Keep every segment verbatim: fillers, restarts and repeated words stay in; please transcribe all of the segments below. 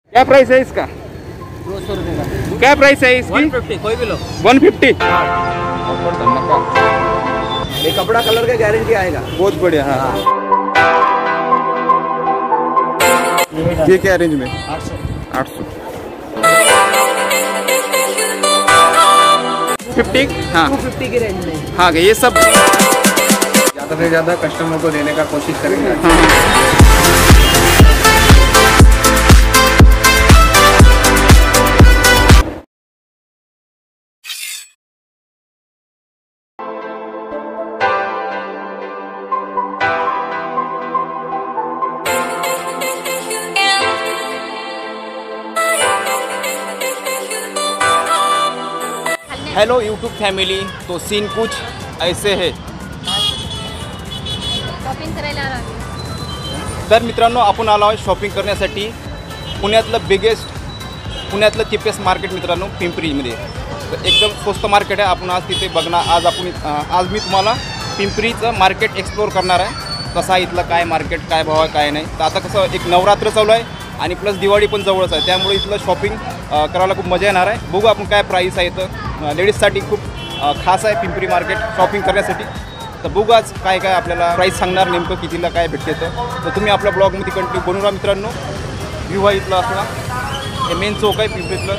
क्या प्राइस है इसका? दो सौ रुपये का। क्या प्राइस है इसकी? वन फिफ्टी, कोई भी लो। One fifty. ये कपड़ा कलर का गारंटी आएगा। बहुत बढ़िया। हाँ, ये क्या रेंज में? आठ सौ। आठ सौ फिफ्टी। हाँ, टू फिफ्टी की रेंज में। हाँ, ये सब ज़्यादा से ज़्यादा कस्टमर को देने का कोशिश करेंगे। हाँ। हेलो यूट्यूब फॅमिली, तो सीन कुछ ऐसे है। शॉपिंग करायला आला. तर मित्रांनो, आपण आलो आहे शॉपिंग करण्यासाठी पुण्यातलं बिगेस्ट, पुण्यातलं चिपेस्ट मार्केट मित्रांनो पिंपरीमध्ये. तर एकदम स्वस्त मार्केट आहे. आपण आज तिथे बघणार. आज आपण आज मी तुम्हाला पिंपरीचं मार्केट एक्सप्लोर करणार आहे. कसं आहे इथलं, काय मार्केट, काय भाव आहे, काय नाही. तर आता कसं एक नवरात्र चालू आहे आणि प्लस दिवाळी पण जवळच आहे, त्यामुळे इथलं शॉपिंग करायला खूप मजा येणार आहे. बघू आपण काय प्राईस आहे. तर लेडीजसाठी खूप खास आहे पिंपरी मार्केट शॉपिंग करण्यासाठी. तर बघू आज काय काय आपल्याला प्राईस सांगणार, नेमकं कितीला काय भेटते. तर तुम्ही आपल्या ब्लॉगमध्ये कंटिन्यू बनवू राहा मित्रांनो. व्ह्यू आहे इथला असला, हे मेन चौक आहे पिंपरीतलं.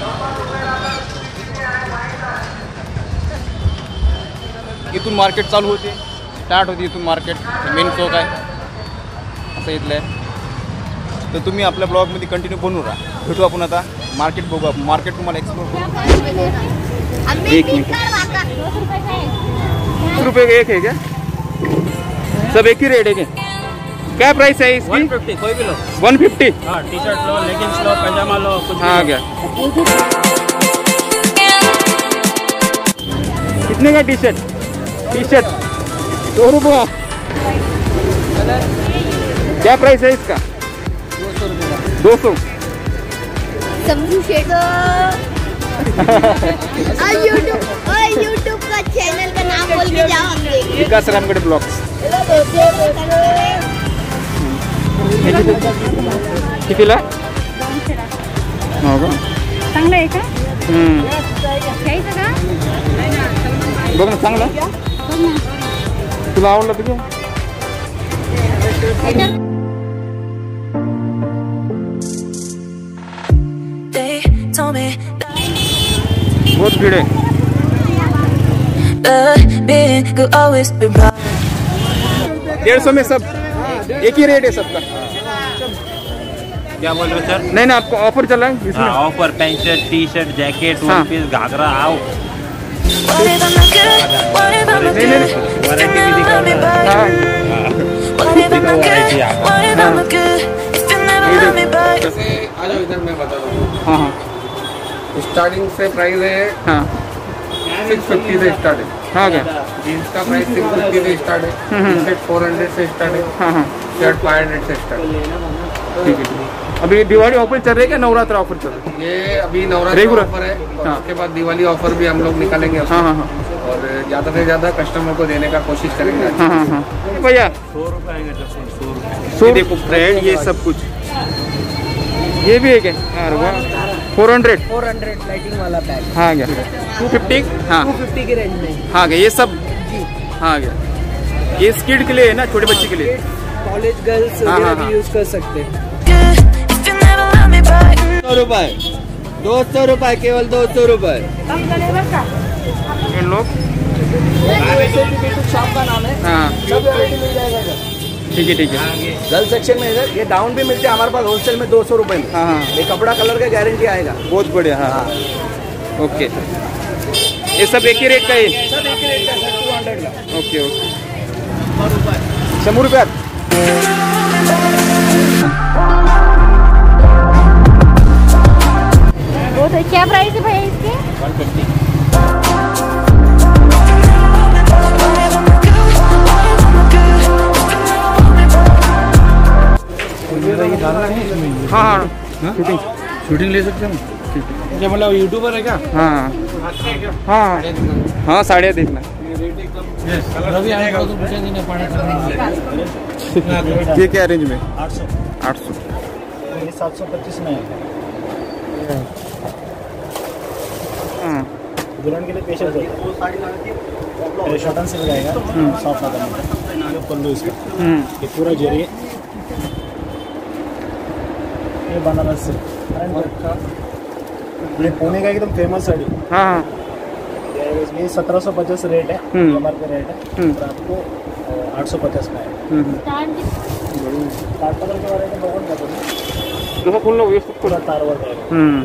इथून मार्केट चालू होते, स्टार्ट होते इथून मार्केट. मेन चौक आहे असं इथलं आहे. तर तुम्ही आपल्या ब्लॉगमध्ये कंटिन्यू बनवू राहा. भेटू आपण आता मार्केट. बघू आपण मार्केट तुम्हाला एक्सप्लोर करू. एक मिनट, दस रुपये का एक है क्या? सब एक ही रेट है क्या? क्या प्राइस है इसकी? वन फिफ्टी, कोई भी लो। One fifty. हाँ, टी शर्ट लो, लेगिंग्स लो, पैजामा लो, कुछ हाँ क्या? कितने का टी शर्ट? टी शर्ट सौ रुपये. क्या प्राइस है इसका? दो सौ रुपये का। दो सौ. समझू शेख यूट्यूब यूट्यूब का चैनल का नाम बोल के जाओ. विकास रामगडे ब्लॉग्स. कितीला? हो का? चांगलं आहे का? हम्म, घ्यायचं का? बघ ना चांगला. तुला आवडलं तुझं? बहुत भीड़ है. डेढ़ सौ में सब एक ही रेट है सबका. क्या बोल रहे सर? नहीं ना, आपको ऑफर चला है इसमें? Offer pant shirt, T shirt, jacket, हाँ. वन पीस, घाघरा, आओ. नहीं नहीं, वैरायटी भी दिखाओ ना. हाँ, दिखाओ वैरायटी आप. आ जाओ इधर, मैं बता दूँ. हाँ हाँ स्टार्टिंग से प्राइस है हाँ सिक्स फिफ्टी से स्टार्ट है. हाँ क्या? जीन्स का प्राइस सिक्स फिफ्टी से स्टार्ट है. Hmm. T shirt four hundred से स्टार्ट है. हाँ हाँ शर्ट फाइव हंड्रेड से स्टार्ट है. ठीक है, ठीक है. अभी दिवाली ऑफर चल रही है क्या? नवरात्र ऑफर चल रही है? ये अभी नवरात्र Regular. ऑफर है और हाँ. उसके बाद दिवाली ऑफर भी हम लोग निकालेंगे उसमें. हाँ हाँ हाँ और ज़्यादा से ज़्यादा कस्टमर को देने का कोशिश करेंगे. हाँ हाँ हाँ. भैया सौ रुपये आएंगे सर, सौ रुपये. ये देखो ब्रांड, ये सब कुछ. ये भी है क्या? यार वाह, four hundred. Four hundred lighting वाला पैक। हाँ क्या? Two fifty. हाँ टू फिफ्टी की रेंज में। हाँ क्या? ये सब जी हाँ क्या? ये किड के लिए है ना, छोटे बच्चे के लिए. कॉलेज गर्ल्स हाँ, वगैरह हाँ, भी यूज कर सकते हैं। सौ रुपए, दो सौ रुपए, केवल दो सौ रुपए. ये लोग शॉप का नाम है। हाँ सब वैरायटी मिल जाएगा सर। ठीक है ठीक है. गर्ल सेक्शन में इधर ये डाउन भी मिलते हैं हमारे पास होलसेल में दो सौ रुपए में। हाँ हाँ ये कपड़ा कलर का गारंटी आएगा। बहुत बढ़िया. हाँ ओके. ये सब एक ही रेट का है? सब एक ही रेट का सर, टू हंड्रेड का। Okay okay. शंभर रुपयात. बहुत है. क्या प्राइस है भैया इसके? One fifty. हाँ हाँ शूटिंग शूटिंग ले सकते हैं. क्या मतलब यूट्यूबर है क्या? हाँ हाँ हाँ साड़ियाँ देखना. ये क्या रेंज में? आठ सौ. आठ सौ. सात सौ पच्चीस में है। दुल्हन के लिए पेशेंट है, शॉटन से लगाएगा, सॉफ्ट आता है, ये पल्लू इसका, ये पूरा जरी, ये बनारस से, ये पुणे का एकदम फेमस साड़ी। हाँ ये सत्रह सौ पचास रेट है, कमर का रेट है, और आपको आठ सौ पचास का है। तार पकड़ के बारे में लोगों ने जसं फुल व्यवस्थित पूरा तार वर्क है।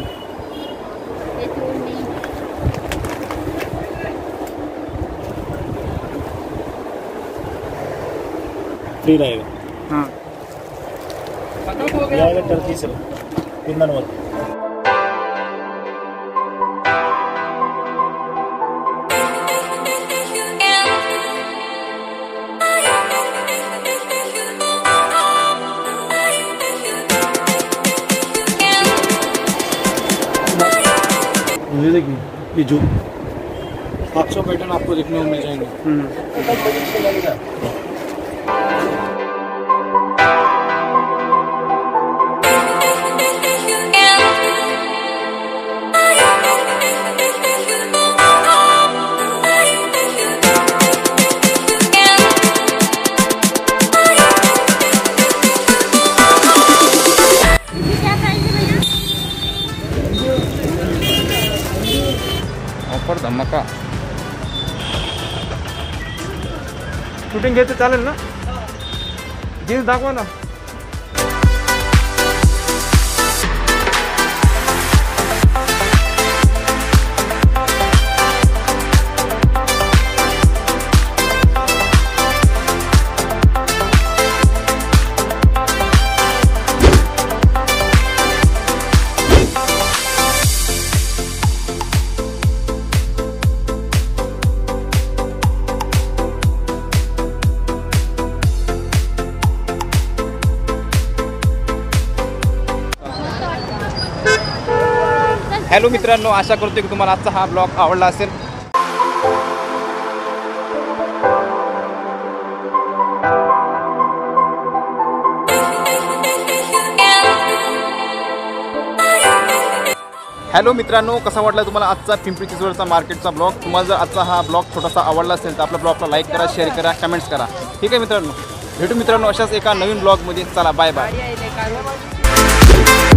फ्री रहेगा। हाँ ये आएगा टर्की से कुंदन वर्क। ये देखिए, ये जो पाँच सौ पैटर्न आपको देखने को मिल जाएंगे। ऑफर धमाका. शूटिंग घ्यायचं चालेल ना? जीन्स दाखवा ना. हॅलो मित्रांनो, आशा करतो की तुम्हाला आजचा हा ब्लॉग आवडला असेल. हॅलो मित्रांनो, कसा वाटला तुम्हाला आजचा पिंपरी चिंचवडचा मार्केटचा ब्लॉग? तुम्हाला जर आजचा हा ब्लॉग छोटासा आवडला असेल तर आपल्या ब्लॉगला लाईक करा, शेअर करा, कमेंट्स करा. ठीक आहे मित्रांनो, भेटू मित्रांनो अशाच एका नवीन ब्लॉगमध्ये. चला बाय बाय.